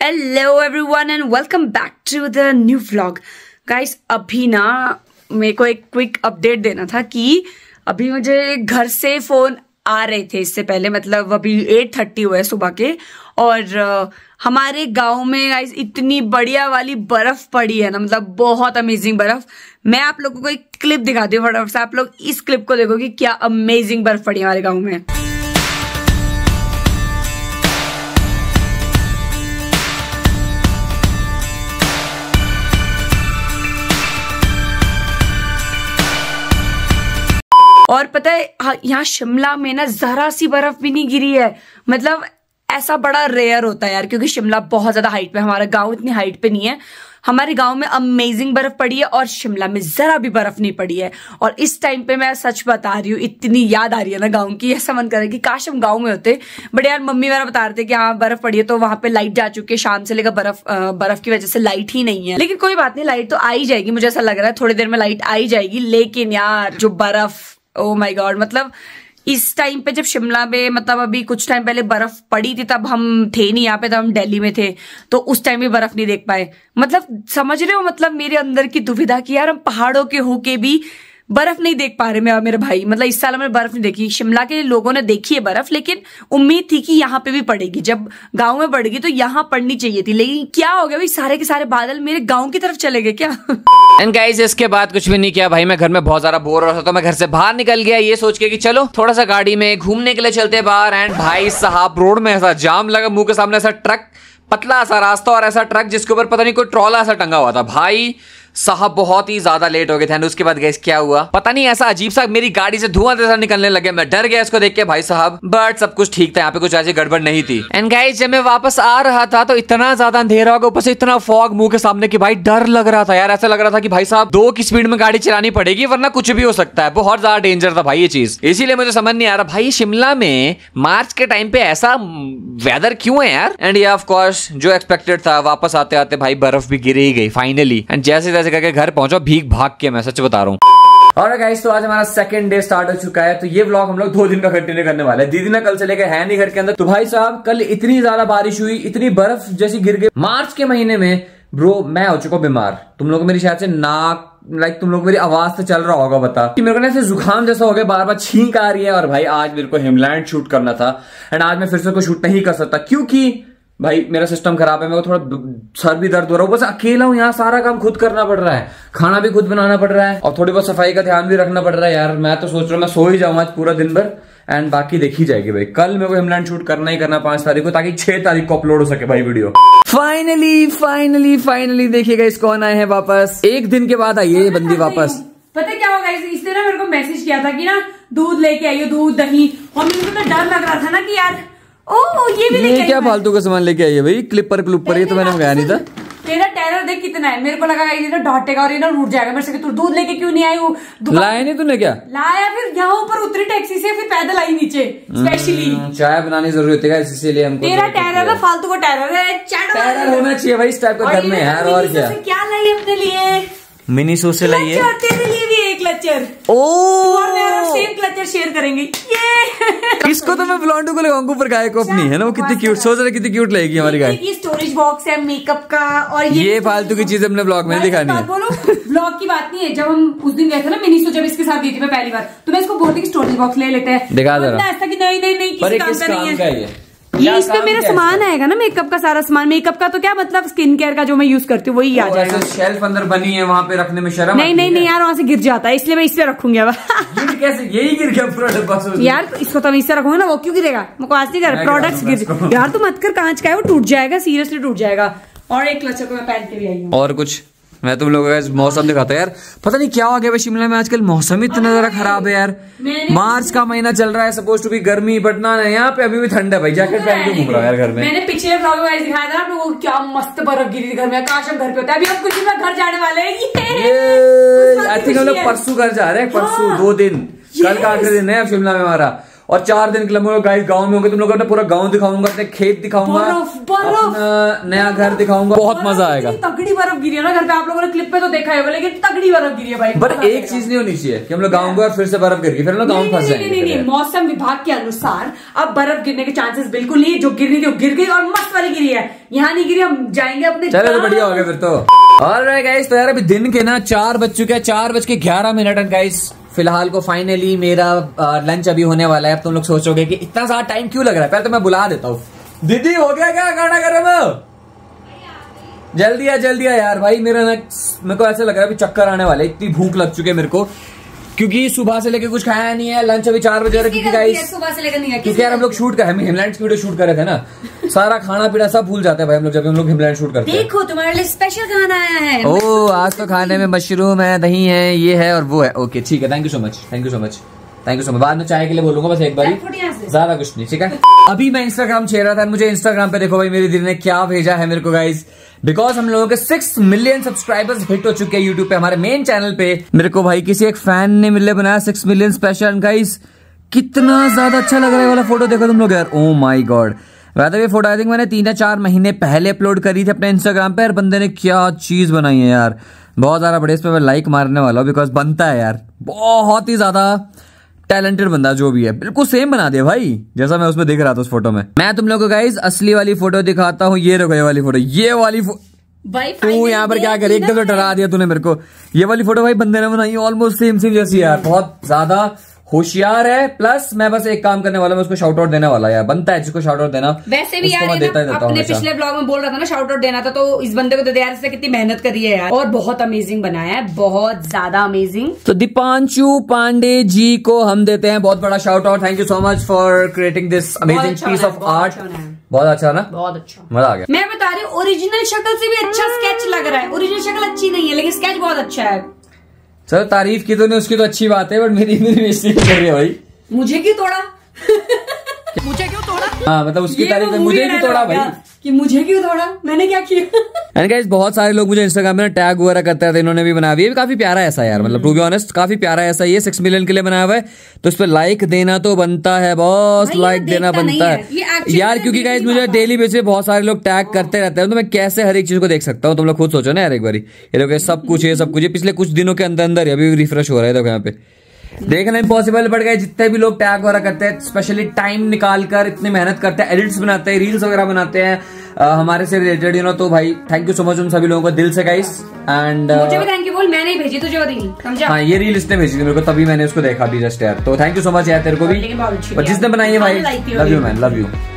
Hello everyone and welcome back to the new vlog. Guys अभी ना मेरे को एक क्विक अपडेट देना था कि अभी मुझे घर से फोन आ रहे थे इससे पहले, मतलब अभी 8:30 हुए सुबह के, और हमारे गांव में गाइस इतनी बढ़िया वाली बर्फ पड़ी है ना, मतलब बहुत अमेजिंग बर्फ। मैं आप लोगों को एक क्लिप दिखाती हूँ फटाफट से, आप लोग इस क्लिप को देखो कि क्या अमेजिंग बर्फ पड़ी है हमारे गाँव में। और पता है यहाँ शिमला में ना जरा सी बर्फ भी नहीं गिरी है, मतलब ऐसा बड़ा रेयर होता है यार, क्योंकि शिमला बहुत ज्यादा हाइट पे, हमारा गांव इतनी हाइट पे नहीं है। हमारे गांव में अमेजिंग बर्फ पड़ी है और शिमला में जरा भी बर्फ नहीं पड़ी है। और इस टाइम पे मैं सच बता रही हूँ, इतनी याद आ रही है ना गांव की, ऐसा मन कर रहा है कि काश हम गांव में होते। बट यार मम्मी मेरा बता रहे थे कि हाँ बर्फ पड़ी है, तो वहां पे लाइट जा चुकी है शाम से लेकर, बर्फ की वजह से लाइट ही नहीं है। लेकिन कोई बात नहीं, लाइट तो आ ही जाएगी, मुझे ऐसा लग रहा है थोड़ी देर में लाइट आ ही जाएगी। लेकिन यार जो बर्फ, ओ माय गॉड, मतलब इस टाइम पे जब शिमला में, मतलब अभी कुछ टाइम पहले बर्फ पड़ी थी, तब हम थे नहीं यहाँ पे, तब हम दिल्ली में थे, तो उस टाइम भी बर्फ नहीं देख पाए। मतलब समझ रहे हो, मतलब मेरे अंदर की दुविधा कि यार हम पहाड़ों के होके भी बर्फ नहीं देख पा रहे मैं और मेरे भाई। मतलब इस साल हमने बर्फ नहीं देखी, शिमला के लोगों ने देखी है बर्फ, लेकिन उम्मीद थी कि यहाँ पे भी पड़ेगी, जब गांव में पड़ेगी तो यहाँ पड़नी चाहिए थी। लेकिन क्या हो गया भाई, सारे के सारे बादल मेरे गांव की तरफ चले गए क्या। एंड गाइस इसके बाद कुछ भी नहीं किया भाई, मैं घर में बहुत ज्यादा बोर हो रहा था, तो मैं घर से बाहर निकल गया ये सोच के कि चलो थोड़ा सा गाड़ी में घूमने के लिए चलते बाहर। एंड भाई साहब रोड में ऐसा जाम लगा, मुंह के सामने ऐसा ट्रक, पतला सा रास्ता और ऐसा ट्रक जिसके ऊपर पता नहीं कोई ट्रॉला ऐसा टंगा हुआ था। भाई साहब बहुत ही ज्यादा लेट हो गए थे। एंड उसके बाद गैस क्या हुआ पता नहीं, ऐसा अजीब सा मेरी गाड़ी से धुआं जैसा निकलने लगे, मैं डर गया इसको देख के भाई साहब। बट सब कुछ ठीक था, यहाँ पे कुछ ऐसी गड़बड़ नहीं थी। एंड गाइस जब मैं वापस आ रहा था तो इतना ज्यादा अंधेरा हो गया, ऊपर से इतना फॉग मुंह के सामने कि भाई डर लग रहा था यार। ऐसा लग रहा था कि भाई साहब 2 की स्पीड में गाड़ी चलानी पड़ेगी वरना कुछ भी हो सकता है। बहुत ज्यादा डेंजर था भाई ये चीज, इसीलिए मुझे समझ नहीं आ रहा भाई शिमला में मार्च के टाइम पे ऐसा वेदर क्यों है यार। एंड ये ऑफ कोर्स जो एक्सपेक्टेड था, वापस आते आते भाई बर्फ भी गिर ही गई फाइनली। एंड जैसे जैसे करके घर पहुंचा भीग भाग के, मैं सच बता रहा हूँ। और गाइस तो आज हमारा सेकंड डे स्टार्ट हो चुका है, तो ये व्लॉग हम लोग 2 दिन का कंटिन्यू करने वाले हैं। दीदी ना कल से लेके है नहीं घर के अंदर, तो भाई साहब कल इतनी ज्यादा बारिश हुई, इतनी बर्फ जैसी गिर गई। मार्च के महीने में ब्रो मैं हो चुका बीमार, तुम लोग मेरी शायद से नाक, लाइक तुम लोग मेरी आवाज से चल रहा होगा बता कि मेरे को ना ऐसे जुकाम जैसा हो गया, बार बार छींक आ रही है। और भाई आज मेरे को हिमलैंड शूट करना था, एंड आज मैं फिर से कोई शूट नहीं कर सकता क्योंकि भाई मेरा सिस्टम खराब है, मेरे को थोड़ा सर भी दर्द हो रहा है, बस अकेला हूँ यहाँ, सारा काम खुद करना पड़ रहा है, खाना भी खुद बनाना पड़ रहा है और थोड़ी बहुत सफाई का ध्यान भी रखना पड़ रहा है यार। मैं तो सोच रहा हूँ मैं सो ही जाऊँ आज पूरा दिन भर, एंड बाकी देखी जाएगी भाई। कल मेरे को हिमलैंड शूट करना ही करना 5 तारीख को, ताकि 6 तारीख को अपलोड हो सके भाई वीडियो। फाइनली देखिएगा इस कौन आए हैं वापस, 1 दिन के बाद आई है ये बंदी वापस। पता क्या होगा, इसने ना मेरे को मैसेज किया था कि ना दूध लेके आइयो, दूध दही, और मेरे को तो डर लग रहा था ना कि यार ये भी लेके, क्या फालतू का सामान लेके आई है भाई, क्लिपर ये तो मैंने मंगाया नहीं था। तेरा टेरर देख कितना है, मेरे को लगा ये ना डांटेगा और ये ना रूठ जाएगा मेरे से कि तू दूध लेके क्यों नहीं आई। वो लाया नहीं तूने क्या? लाया, फिर यहाँ ऊपर उतरी टैक्सी से, फिर पैदल आई नीचे स्पेशली। चाय बनानी जरूरी होती है इसीलिए हमको। तेरा टेरर है, फालतू का टेरर है, टेरर होना चाहिए भाई इस टाइप का घर में यार। और क्या लाई अपने लिए? मिनी सो से लाइए, तेरे लिए भी एक क्लचर, सेम क्लचर शेयर करेंगे ये। इसको तो मैं ब्लॉन्डो को लगाऊंगा ऊपर, गाय को अपनी है ना, वो कितनी क्यूट, सोच रहे कितनी क्यूट लगेगी हमारी गाय। ये स्टोरेज बॉक्स है मेकअप का, और ये फालतू की चीज अपने ब्लॉग में दिखानी है। बोलो ब्लॉग की बात नहीं है, जब हम उस दिन गए थे ना मिनी सो, जब इसके साथ गई थी मैं पहली बार, तो मैं इसको बोलती कि स्टोरेज बॉक्स ले लेते हैं, दिखा दे रहा ऐसा कि नहीं किसी काम का नहीं है ये, इसमें मेरा सामान आएगा ना, मेकअप का सारा सामान। मेकअप का तो क्या मतलब, स्किन केयर का जो मैं यूज करती हूँ वही आ जाएगा। शेल्फ अंदर बनी है, वहाँ पे रखने में शर्म नहीं यार, वहाँ से गिर जाता है, इसलिए मैं इस पे रखूंगी। अब कैसे यही गिर गया पूरा डब्बा यार, इसको तो मैं इससे रखूंगा ना, वो क्यों गिरेगा, मुझको आज नहीं कर प्रोडक्ट्स गिर यार, तू मत कर, कांच का है वो, टूट जाएगा, सीरियसली टूट जाएगा। और एक क्लचर को मैं पहन के भी आई हूँ। और कुछ मैं तुम लोगों का मौसम दिखाता है यार, पता नहीं क्या हो गया शिमला में आजकल, मौसम इतना ज्यादा खराब है यार। मार्च का महीना चल रहा है, सपोज टू बी गर्मी, बट ना यहाँ पे अभी भी ठंड है भाई, जैकेट पहन के घूम रहा है यार घर में। मैंने पिछले व्लॉग में दिखाया था आपको क्या मस्त बर्फ गिरी थी घर में, काश हम घर पे होता है। अभी हम कुछ दिन में घर जाने वाले हैं, आई थिंक हम लोग परसों घर जा रहे हैं, परसों 2 दिन, कल का आखिरी दिन है शिमला में हमारा। और 4 दिन के लिए गाइस गाँव में होंगे, तुम लोगों को पूरा गाँव दिखाऊंगा, अपने खेत दिखाऊंगा, अपना नया घर दिखाऊंगा, बहुत मजा आएगा। तगड़ी बर्फ गिरी है ना घर पे, आप लोगों ने क्लिप पे तो देखा है, लेकिन तगड़ी बर्फ गिरी है भाई। बट एक चीज नहीं होनी चाहिए कि हम लोग गाँव गए और फिर से बर्फ गिर गई, फिर हम लोग गाँव फंस जाएंगे। नहीं, मौसम विभाग के अनुसार अब बर्फ गिरने के चांसेस बिल्कुल नहीं, जो गिरनी थी वो गिर गई और मस्त वाली गिरी है, यहाँ नहीं गिरी, हम जाएंगे अपने। चलो तो बढ़िया हो गया फिर तो। ऑलराइट गाइस, तो यार अभी दिन के ना 4 बज चुके हैं, 4:11 गाइस। फिलहाल को फाइनली मेरा लंच अभी होने वाला है। अब तुम लोग सोचोगे कि इतना ज्यादा टाइम क्यों लग रहा है, पहले तो मैं बुला देता हूँ। दीदी हो गया क्या खाना गरम? जल्दी आ यार भाई, मेरे को ऐसा लग रहा है अभी चक्कर आने वाला है, इतनी भूख लग चुकी है मेरे को, क्योंकि सुबह से लेके कुछ खाया नहीं है। लंच अभी 4 बजे क्योंकि गाइस सुबह से लेकर नहीं है, क्योंकि यार हम लोग शूट कर हिमलैंड की वीडियो शूट कर रहे थे ना, सारा खाना पीना सब भूल जाते हैं भाई हम लोग जब हम लोग हिमलैंड शूट करते हैं। देखो तुम्हारे लिए स्पेशल खाना आया है। ओह, आज तो खाने में मशरूम है, दही है, ये है और वो है। ओके ठीक है, थैंक यू सो मच। बाद में चाय के लिए बोलूंगा बस एक बार, ज्यादा कुछ नहीं, ठीक है। अभी मैं इंस्टाग्राम छेड़ रहा था, मुझे इंस्टाग्राम पे देखो भाई मेरी दीदी ने क्या भेजा है मेरे को गाइस, बिकॉज हम लोगों के 6 मिलियन सब्सक्राइबर्स हिट हो चुके हैं यूट्यूब पे, हमारे मेन चैनल पे। मेरे को भाई किसी एक फैन ने मिलने बनाया 6 मिलियन स्पेशल गाइस, कितना ज्यादा अच्छा लग रहा है वाला फोटो, देखो तुम लोग यार। ओ माई गॉड, वैसे ये फोटो आई थिंक मैंने 3 या 4 महीने पहले अपलोड करी थी अपने इंस्टाग्राम पे, और बंदे ने क्या चीज बनाई है यार, बहुत ज्यादा बड़े। इस पे मैं लाइक मारने वाला हूँ बिकॉज बनता है यार, बहुत ही ज्यादा टैलेंटेड बंदा जो भी है, बिल्कुल सेम बना दिया भाई जैसा मैं उसमें दिख रहा था उस फोटो में। मैं तुम लोगों को गाइस असली वाली फोटो दिखाता हूँ, ये रखो ये वाली फोटो, तू यहाँ पर क्या करे, एकदम तो डरा दिया तूने मेरे को। ये वाली फोटो भाई बंदे ने बनाई, ऑलमोस्ट सेम जैसी यार, बहुत ज्यादा होशियार है। प्लस मैं बस एक काम करने वाला, मैं उसको शाउट आउट देने वाला यार, बनता है जिसको शाउट आउट देना। वैसे भी यार अपने पिछले ब्लॉग में बोल रहा था ना शाउट आउट देना था, तो इस बंदे को तो यार इसने कितनी मेहनत करी है यार, और बहुत अमेजिंग बनाया है, बहुत ज्यादा अमेजिंग। तो दीपांशु पांडे जी को हम देते हैं बहुत बड़ा shout out, thank you so much for creating this amazing piece of art. बहुत अच्छा ना, बहुत अच्छा, मजा आ गया। मैं बता रही हूँ ओरिजिनल शक्ल से भी अच्छा स्केच लग रहा है, ओरिजिनल शक्ल अच्छी नहीं है लेकिन स्केच बहुत अच्छा है। चलो तारीफ की तूने उसकी तो अच्छी बात है, बट मेरी बेइज्जती कर रही है भाई। मुझे क्यों तोड़ा? मुझे क्यों तोड़ा? हाँ मतलब उसकी तारीफ है, मुझे क्यों तोड़ा भाई, कि मुझे क्यों तोड़ा, मैंने क्या किया? एंड गाइस बहुत सारे लोग मुझे इंस्टाग्राम में टैग वगैरह करते हैं, इन्होंने भी बनाया हुआ है, काफी प्यारा ऐसा यार, मतलब टू बी ऑनेस्ट काफी प्यारा ऐसा, ये 6 मिलियन के लिए बनाया हुआ है, तो इस पे लाइक देना तो बनता है बॉस, लाइक देना बनता है यार, क्योंकि गाइस मुझे डेली बेसिस पे बहुत सारे लोग टैग करते रहते हैं, तो मैं कैसे हर एक चीज को देख सकता हूँ, तुम लोग खुद सोचो ना यार एक बारी। ये लोग सब कुछ पिछले कुछ दिनों के अंदर अभी रिफ्रेश हो रहा है, देखो यहाँ पे देखना इम्पॉसिबल पड़ गए। जितने भी लोग टैग वगैरह करते हैं, स्पेशली टाइम निकाल कर इतनी मेहनत करते हैं, एडिट्स बनाते हैं, रील्स वगैरह बनाते हैं हमारे से रिलेटेड, तो भाई थैंक यू सो मच उन सभी लोगों को दिल से गाइस। एंड मुझे भी थैंक यू बोल, मैंने भेजी तुझे रील, समझा? हाँ ये रील इसने भेजी थी मेरे को, तभी मैंने उसको देखा भी जस्ट यार, तो थैंक यू सो मच यार तेरे को भी, जिसने बनाई है भाई, love you man, love you.